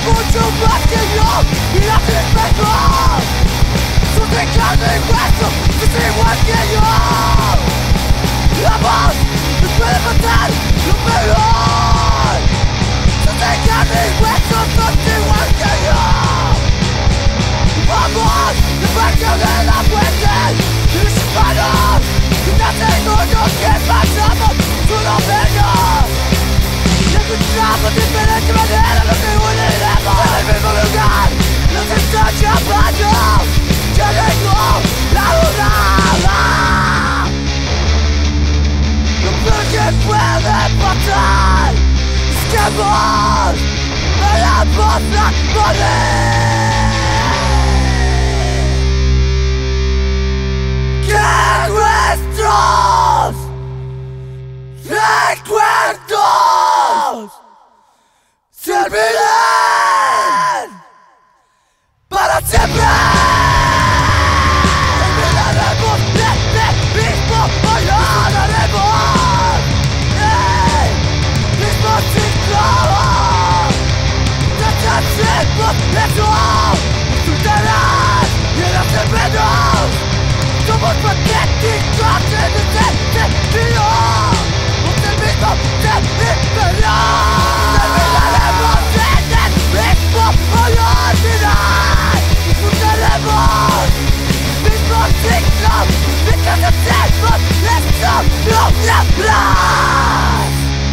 mucho más que yo y las espejo. Sos de carne y hueso, sos igual que yo. La voz me puede matar lo peor. Sos de carne y hueso, sos igual que yo. Vamos, debajo de la muerte y los humanos. Y no tengo que pasamos solo menos. Encontramos diferente manera, nos reuniremos en el mismo lugar. Nos está llamando, ya llegó la hora. Lo peor que puede pasar es que vos me la vas a morir. Que nuestros recuerdos se olviden para siempre. Olvidaremos de mismo olvidaremos mismo ciclo. Deshacemos eso, disfrutarás y eras el menos. Somos patéticos en este sentido. Usted mismo se liberó. Terminaremos en el mismo olvidar. Disfrutaremos mismo ciclo. Mientras hacemos esto no habrás.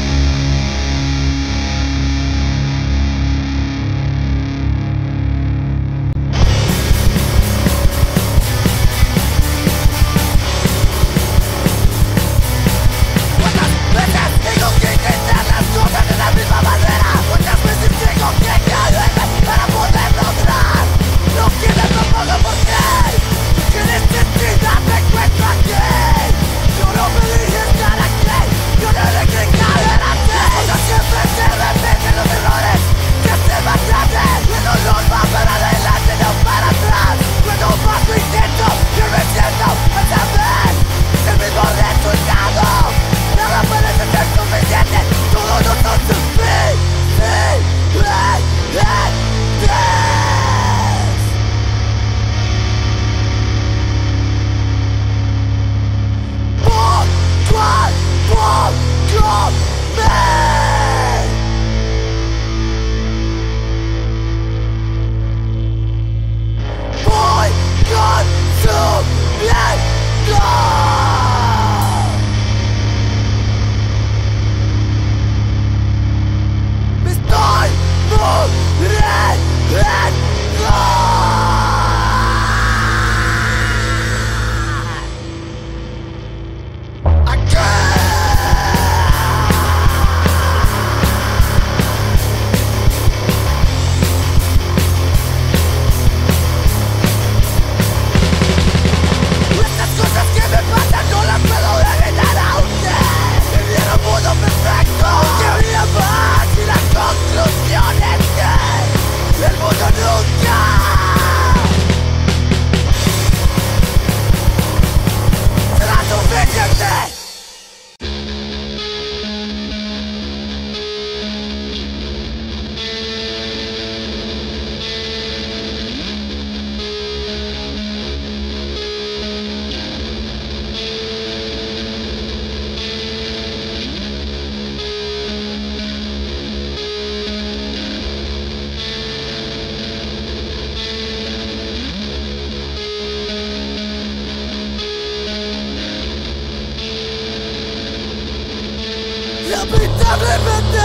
Lamentablemente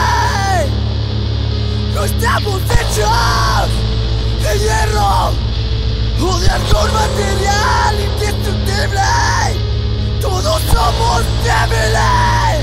no estamos hechos de hierro o de algún material indestructible. Todos somos débiles.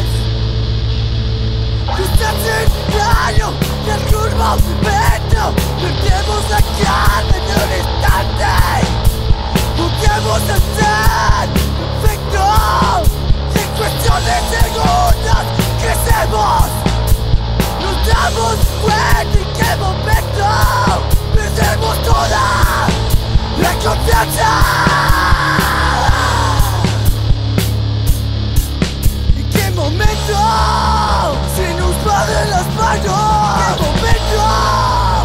Nos hacen daño y en algún momento perdemos la carne en un instante. Podemos ser perfectos y en cuestión de segundos crecemos. Nos damos cuenta en qué momento perdemos toda la confianza. ¿En qué momento se nos va de las manos? ¿En qué momento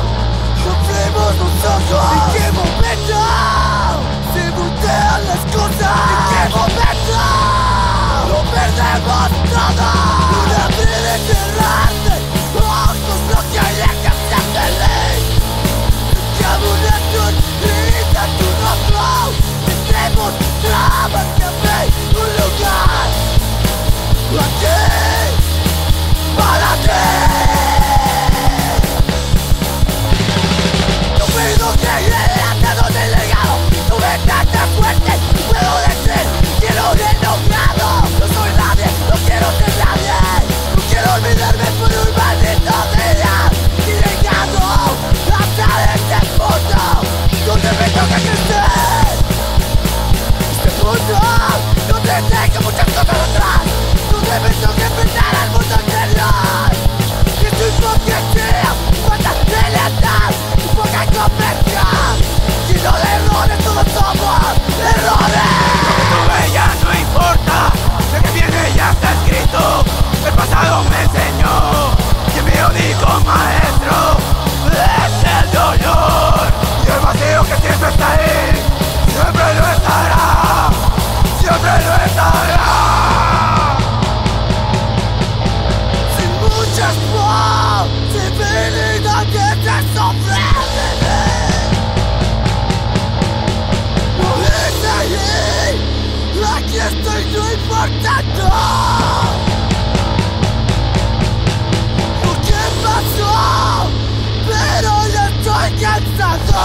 pasado.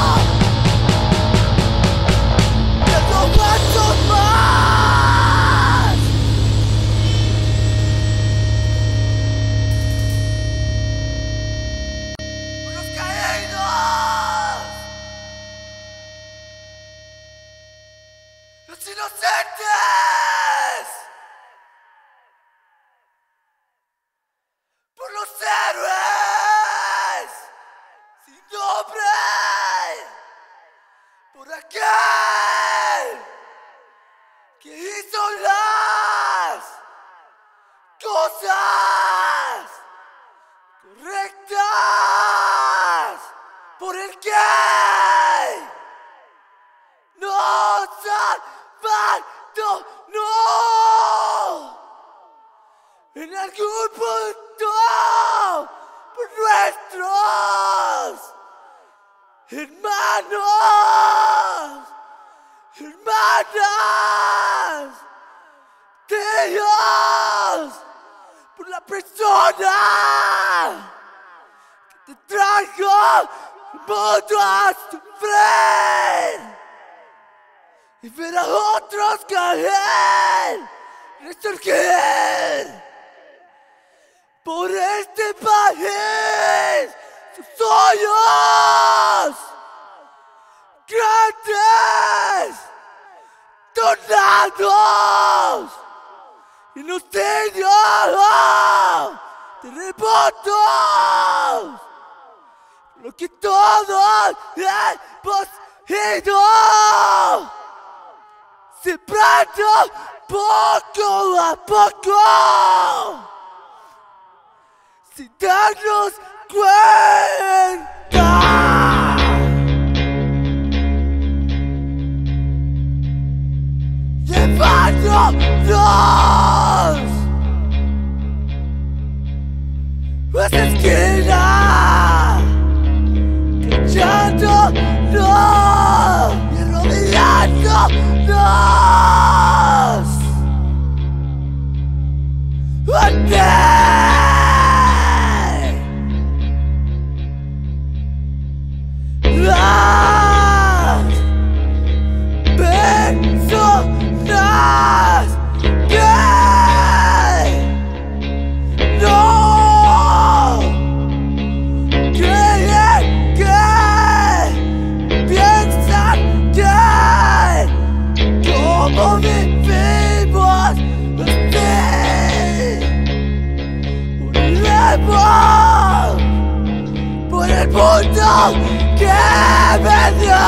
Ya no aguanto más. Por los caídos, los inocentes, por los héroes sin nombre, por aquel que hizo las cosas correctas, por el que nos abandonó en algún punto por nuestros hermanos, hermanas de Dios, por la persona que te trajo al mundo a sufrir y ver a otros caer, resurgir. Por este país, sus sueños grandes, tornados, incendios, terremotos, lo que todos hemos ido sembrando poco a poco, sin darnos cuenta. Llevándonos a esa esquina, callándonos y arrodillándonos ante las personas que no creen, que piensan que como vivimos así, moriremos por el mundo que me dio.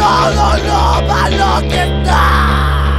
todo lo malo que está.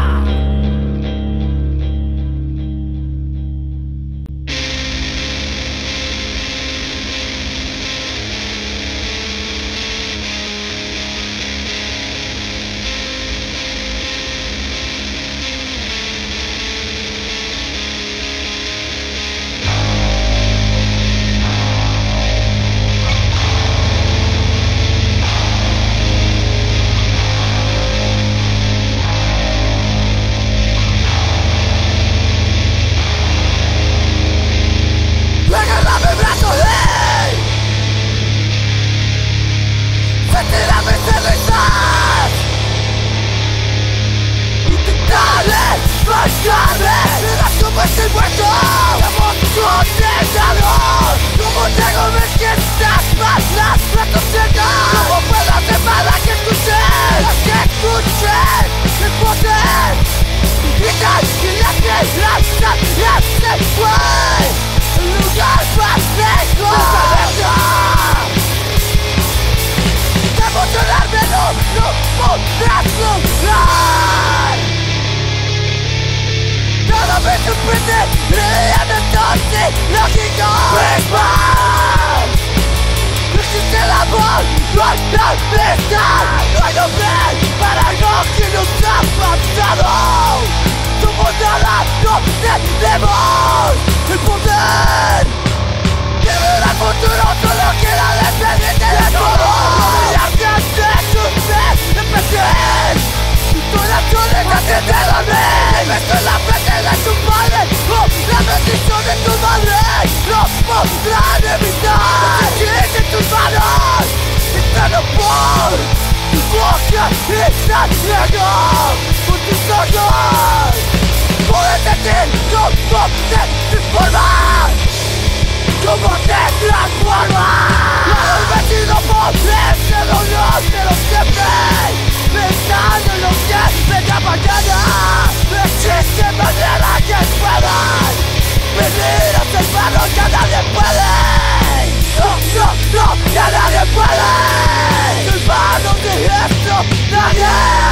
Estoy muerto como condenado. Como tengo ver que estás malas retroceder. Como puedo hacer para que escuches, que escuches el poder. Gritar y la esperanza ya se fue. El lugar más lejos de verdad. De emocionarme no podrás lograr. Todo me sorprende, realmente lógico. Big Bang. No existe el amor, no hay amistad. No hay nombre para lo que nos ha pasado. Somos nada, no tenemos el poder de ver al futuro, solo queda dependiente de todo. No me alcances usted, empecé. Tus acciones antes de dormir. Beso en la frente de tu padre, oh, la bendición de tu madre. No podrán evitar sentir en tus manos. Estando por tu boca estás ciego por tus ojos. Puedes sentir cómo te transformas, cómo te transformas. La adormecido por ese dolor, pero siempre pensando en lo que venga mañana. Existe manera que puedan venir a salvarlo, ya nadie puede. No, ya nadie puede salvarnos de esto, nadie.